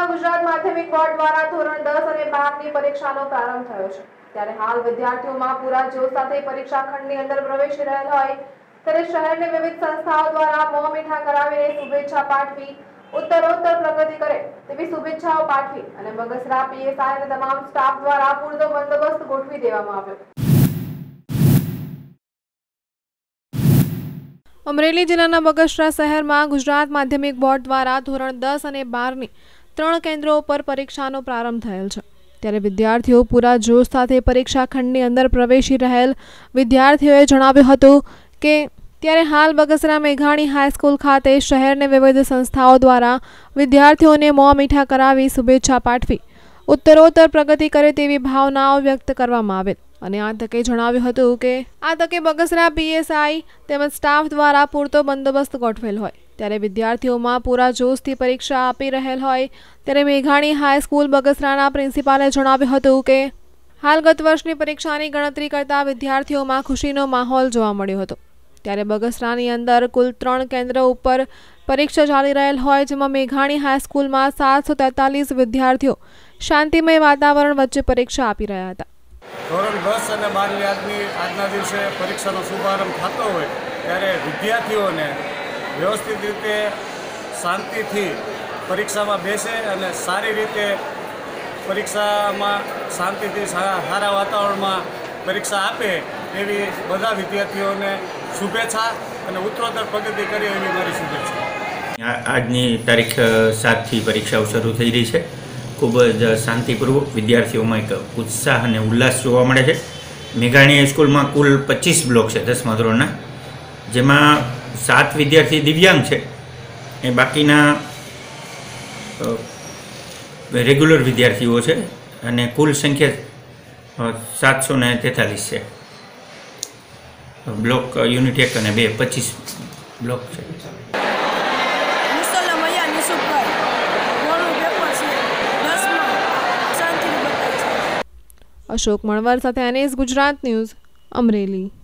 ગુજરાત માધ્યમિક બોર્ડ દ્વારા ધોરણ 10 અને 12 ની પરીક્ષાનો પ્રારંભ થયો છે। ત્યારે હાલ વિદ્યાર્થીઓમાં પૂરા જોશ સાથે પરીક્ષા ખંડની અંદર પ્રવેશી રહેલ હોય ત્યારે શહેરની વિવિધ સંસ્થાઓ દ્વારા મોં મીઠા કરાવીને શુભેચ્છા પાઠવી ઉત્તરોત્તર પ્રગતિ કરે તેવી શુભેચ્છાઓ પાઠવી અને બગસરા પીએસઆઈ અને તમામ સ્ટાફ દ્વારા પૂરતો બંદોબસ્ત ગોઠવી દેવામાં આવ્યો। अमरेली जिल्लाના બગસરા શહેરમાં ગુજરાત માધ્યમિક બોર્ડ દ્વારા ધોરણ 10 અને 12 ની 3 કેન્દ્રો પર પરીક્ષાનો પ્રારંભ થયેલ છે। ત્યારે વિદ્યાર્થીઓ પૂરા જોશ સાથે પરીક્ષા ખંડની અંદર પ્રવેશી રહેલ વિદ્યાર્થીઓએ જણાવ્યું હતું કે ત્યારે હાલ બગસરા મેઘાણી હાઈસ્કૂલ ખાતે શહેરની વિવિધ સંસ્થાઓ દ્વારા વિદ્યાર્થીઓને મોં મીઠા કરાવી શુભેચ્છા પાઠવી ઉત્તરોત્તર પ્રગતિ કરે તેવી ભાવનાઓ વ્યક્ત કરવામાં આવેલ અને આ તકે જણાવ્યું હતું કે આ તકે બગસરા પીએસઆઈ તેમજ સ્ટાફ દ્વારા પૂરતો બંદોબસ્ત ગોઠવેલ હોય ત્યારે વિદ્યાર્થીઓમાં પૂરા જોશથી પરીક્ષા આપી રહેલ હોય ત્યારે મેઘાણી હાઈસ્કૂલ બગસરાના પ્રિન્સિપાલે જણાવ્યું હતું કે હાલ ગત વર્ષની પરીક્ષાની ગણતરી કરતા વિદ્યાર્થીઓમાં ખુશીનો માહોલ જોવા મળ્યો હતો। ત્યારે બગસરાની અંદર કુલ 3 કેન્દ્ર ઉપર પરીક્ષા ચાલી રહેલ હોય જેમાં મેઘાણી હાઈસ્કૂલમાં 743 વિદ્યાર્થીઓ શાંતિમય વાતાવરણ વચ્ચે પરીક્ષા આપી રહ્યા હતા। ધોરણ 10 અને 12ની આજના દિવસે પરીક્ષાનો શુભારંભ થતો હોય ત્યારે વિદ્યાર્થીઓને વ્યવસ્થિત રીતે શાંતિથી પરીક્ષામાં બેસે અને સારી રીતે પરીક્ષામાં શાંતિથી સારા વાતાવરણમાં પરીક્ષા આપે એવી બધા વિદ્યાર્થીઓને શુભેચ્છા અને ઉત્તરોત્તર પ્રગતિ કરે એવી મારી શુભેચ્છા। આજની તારીખ 7થી પરીક્ષાઓ શરૂ થઈ રહી છે। ખૂબ જ શાંતિપૂર્વક વિદ્યાર્થીઓમાં એક ઉત્સાહ અને ઉલ્લાસ જોવા મળે છે। મેઘાણી સ્કૂલમાં કુલ 25 બ્લોક છે 10મા ધોરણના, જેમાં 7 વિદ્યાર્થી દિવ્યાંગ છે એ બાકીના રેગ્યુલર વિદ્યાર્થીઓ છે અને કુલ સંખ્યા 743 છે। બ્લોક યુનિટ 1 અને 2 25 બ્લોક છે। अशोक मणवर साथे गुजरात न्यूज़ अमरेली।